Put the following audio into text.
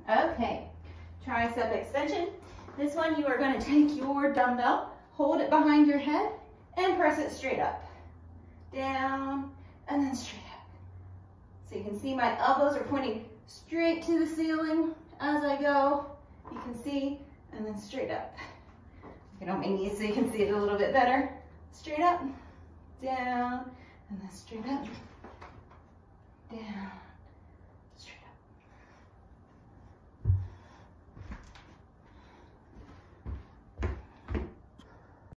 Okay, tricep extension. This one you are going to take your dumbbell, hold it behind your head, and press it straight up. Down, and then straight up. So you can see my elbows are pointing straight to the ceiling as I go. You can see, and then straight up. Get on my knees so you can see it a little bit better. Straight up, down, and then straight up.